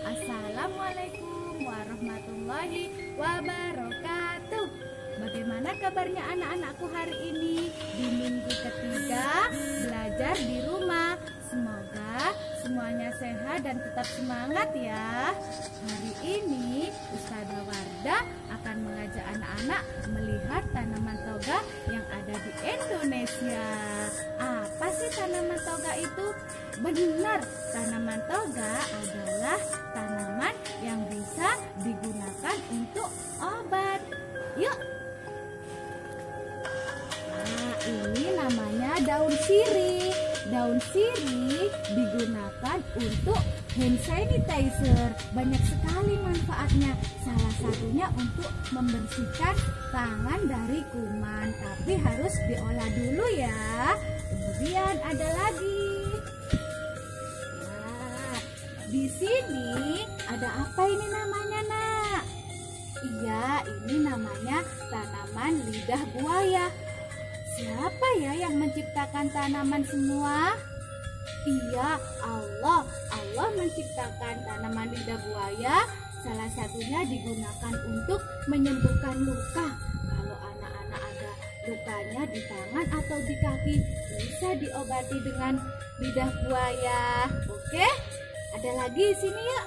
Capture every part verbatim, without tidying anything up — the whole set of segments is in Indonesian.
Assalamualaikum warahmatullahi wabarakatuh. Bagaimana kabarnya anak-anakku hari ini di minggu ketiga belajar di rumah? Semoga semuanya sehat dan tetap semangat ya. Hari ini Ustazah Wardah akan mengajak anak-anak melihat tanaman toga yang ada di Indonesia. Apa sih tanaman toga itu? Benar, tanaman toga adalah tanaman yang bisa digunakan untuk obat. Yuk. Nah, ini namanya daun sirih. Daun sirih digunakan untuk hand sanitizer. Banyak sekali manfaatnya. Salah satunya untuk membersihkan tangan dari kuman. Tapi harus diolah dulu ya. Kemudian ada lagi. Nah, di sini ada apa ini namanya, Nak? Iya, ini namanya tanaman lidah buaya. Siapa ya yang menciptakan tanaman semua? Iya, Allah. Allah menciptakan tanaman lidah buaya. Salah satunya digunakan untuk menyembuhkan luka. Kalau anak-anak ada lukanya di tangan atau di kaki, bisa diobati dengan lidah buaya. Oke? Ada lagi di sini ya.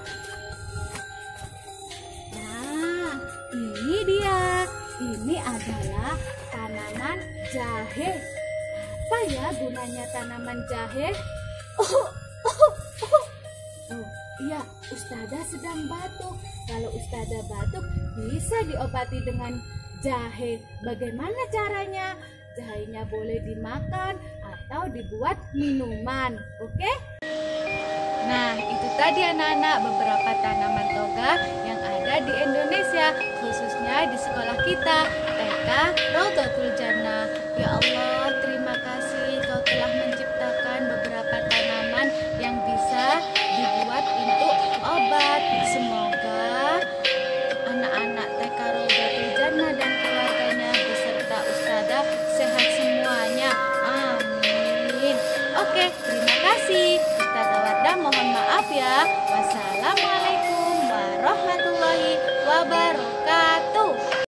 Nah, ini dia. Ini adalah tanaman jahe. Apa ya gunanya tanaman jahe? Oh, oh, oh. Oh, iya, Ustazah sedang batuk. Kalau Ustazah batuk bisa diobati dengan jahe. Bagaimana caranya? Jahenya boleh dimakan atau dibuat minuman. Oke? Nah, itu tadi anak-anak beberapa tanaman toga yang ada di Indonesia, khususnya di sekolah kita, T K Raudhatul Jannah. Ya Allah, terima kasih Kau telah menciptakan beberapa tanaman yang bisa dibuat untuk obat. Semoga anak-anak T K Raudhatul Jannah dan keluarganya beserta Ustazah sehat semuanya. Amin. Oke, terima kasih. Ustazah Wardah mohon maaf ya. Wassalamualaikum warahmatullahi wabarakatuh.